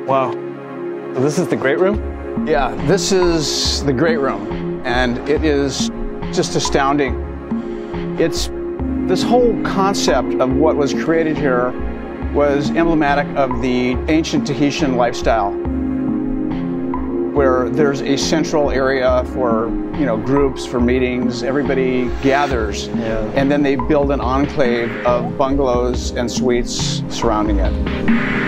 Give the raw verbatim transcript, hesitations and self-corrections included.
Wow. So this is the great room? Yeah, this is the great room, and it is just astounding. It's this whole concept of what was created here was emblematic of the ancient Tahitian lifestyle, where there's a central area for, you know, groups, for meetings, everybody gathers, yeah. and then they build an enclave of bungalows and suites surrounding it.